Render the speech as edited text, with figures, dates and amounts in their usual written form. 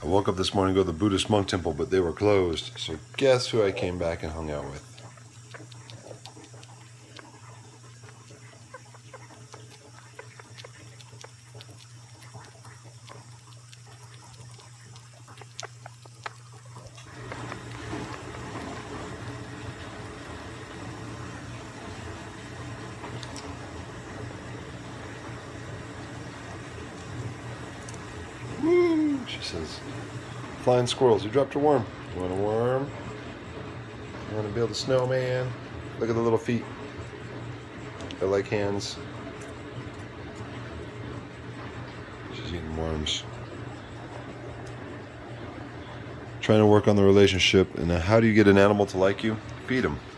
I woke up this morning to go to the Buddhist monk temple, but they were closed. So guess who I came back and hung out with? Woo, she says. Flying squirrels, you dropped your worm. You want a worm? You want to build a snowman? Look at the little feet. They're like hands. She's eating worms. Trying to work on the relationship. And how do you get an animal to like you? Feed them.